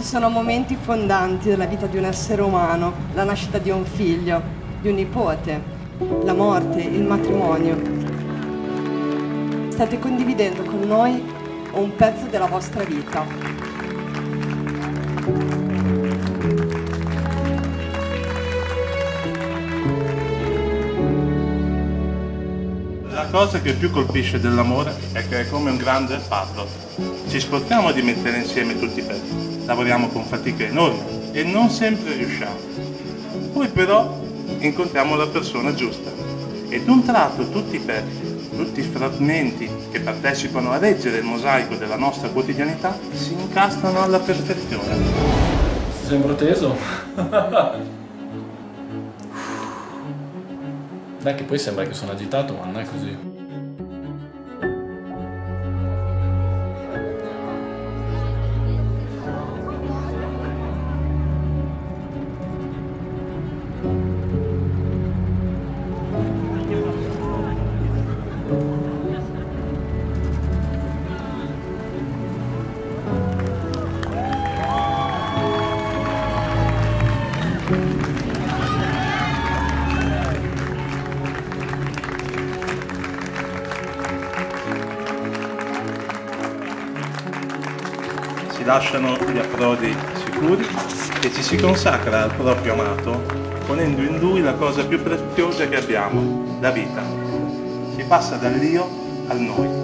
Ci sono momenti fondanti della vita di un essere umano, la nascita di un figlio, di un nipote, la morte, il matrimonio. State condividendo con noi un pezzo della vostra vita. La cosa che più colpisce dell'amore è che è come un grande puzzle. Ci sforziamo di mettere insieme tutti i pezzi, lavoriamo con fatica enorme e non sempre riusciamo. Poi però incontriamo la persona giusta e d'un tratto tutti i pezzi, tutti i frammenti che partecipano a reggere il mosaico della nostra quotidianità si incastrano alla perfezione. Sembro teso. Beh, che poi sembra che sono agitato, ma non è così. Si lasciano gli approdi sicuri e ci si consacra al proprio amato ponendo in lui la cosa più preziosa che abbiamo, la vita. Si passa dall'io al noi.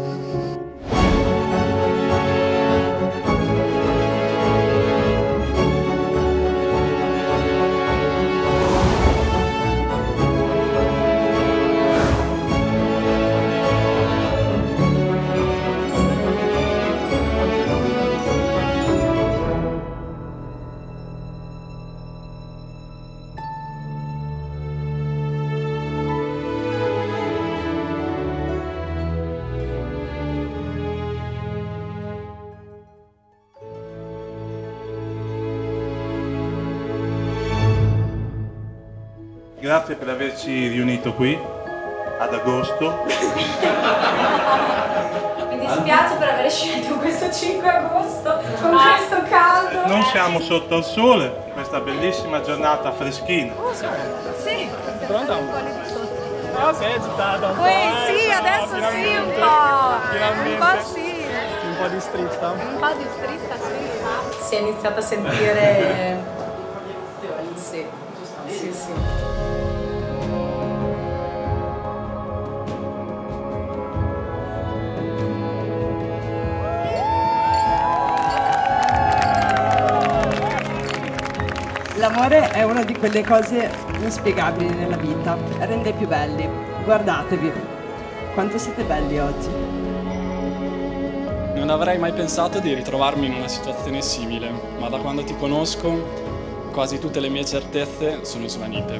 Grazie per averci riunito qui ad agosto. Mi dispiace per aver scelto questo 5 agosto con questo caldo. Non siamo sotto al sole, in questa bellissima giornata freschina. Sì. Pronto? Ah, sei agitata un po'. Sì, adesso sì, un po'. Finalmente. Un po' sì. Un po' di strizza. Un po' di strizza, sì. Si è iniziato a sentire... Sì, sì, sì. L'amore è una di quelle cose inspiegabili nella vita, rende più belli. Guardatevi, quanto siete belli oggi. Non avrei mai pensato di ritrovarmi in una situazione simile, ma da quando ti conosco quasi tutte le mie certezze sono svanite.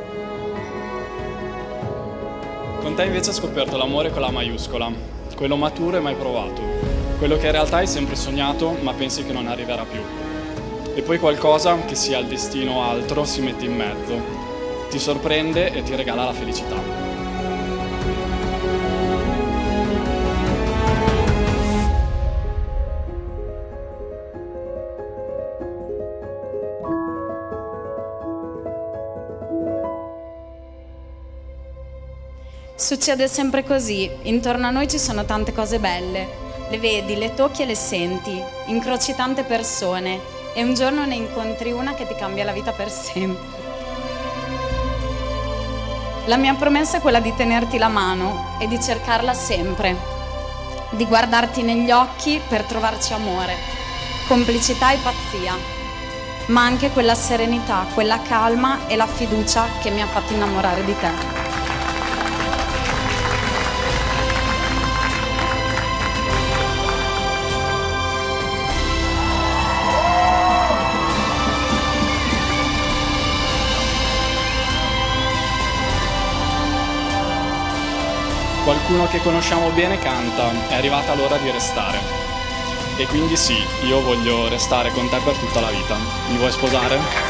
Con te invece ho scoperto l'amore con la maiuscola, quello maturo e mai provato, quello che in realtà hai sempre sognato ma pensi che non arriverà più. E poi qualcosa, che sia il destino o altro, si mette in mezzo, ti sorprende e ti regala la felicità. Succede sempre così, intorno a noi ci sono tante cose belle, le vedi, le tocchi e le senti, incroci tante persone e un giorno ne incontri una che ti cambia la vita per sempre. La mia promessa è quella di tenerti la mano e di cercarla sempre, di guardarti negli occhi per trovarci amore, complicità e pazzia, ma anche quella serenità, quella calma e la fiducia che mi ha fatto innamorare di te. Qualcuno che conosciamo bene canta, è arrivata l'ora di restare. E quindi sì, io voglio restare con te per tutta la vita. Mi vuoi sposare?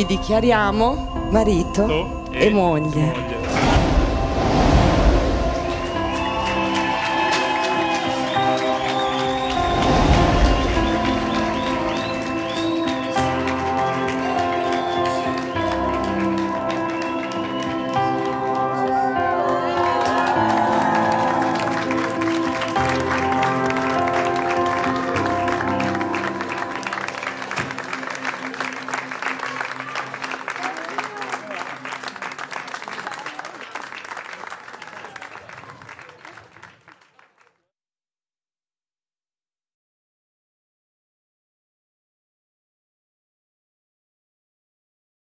vi dichiariamo marito e moglie.